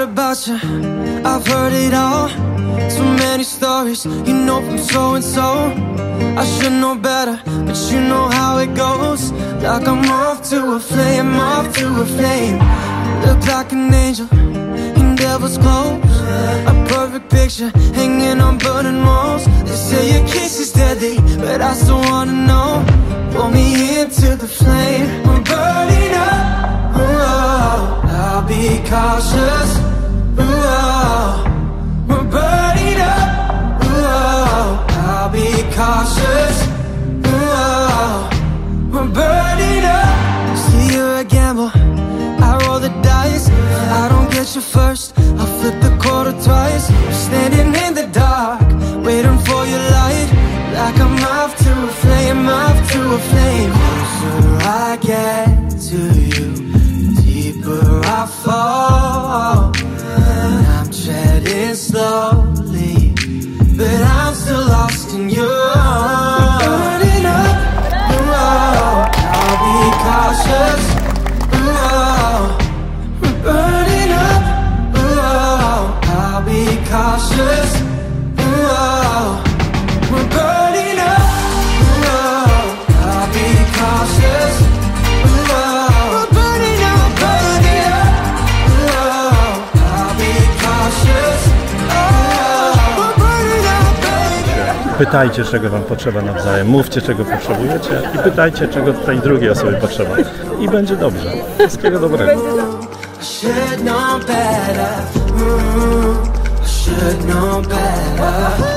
about you, I've heard it all. So many stories, you know, from so and so. I should know better, but you know how it goes. Like I'm off to a flame, off to a flame. Look like an angel in devil's clothes. A perfect picture hanging on burning walls. They say your kiss is deadly, but I still wanna know. Pull me into the flame. We're burning up. Oh, I'll be cautious. Oh, we're burning up. Oh, I'll be cautious. Oh, we're burning up. See, you're a gamble, I roll the dice. I don't get you first, I'll flip the quarter twice. I'm standing in the dark, waiting for your light. Like I'm off to a flame, off to a flame. Closer I get to you, deeper I fall. And I'm treading slowly, but I'm still lost in you. Burning up, oh, I'll be cautious. Oh, we're burning up. Oh, I'll be cautious. Oh, we're burning up. Oh, I'll be cautious. Oh, we're burning up, burning up. Oh, I'll be cautious. Oh, we're burning up, baby. Pytajcie, czego wam potrzeba nawzajem, mówcie, czego potrzebujecie i pytajcie, czego tej drugiej osobie potrzeba. I będzie dobrze. Wszystkiego dobrego. Should know better. I should know better.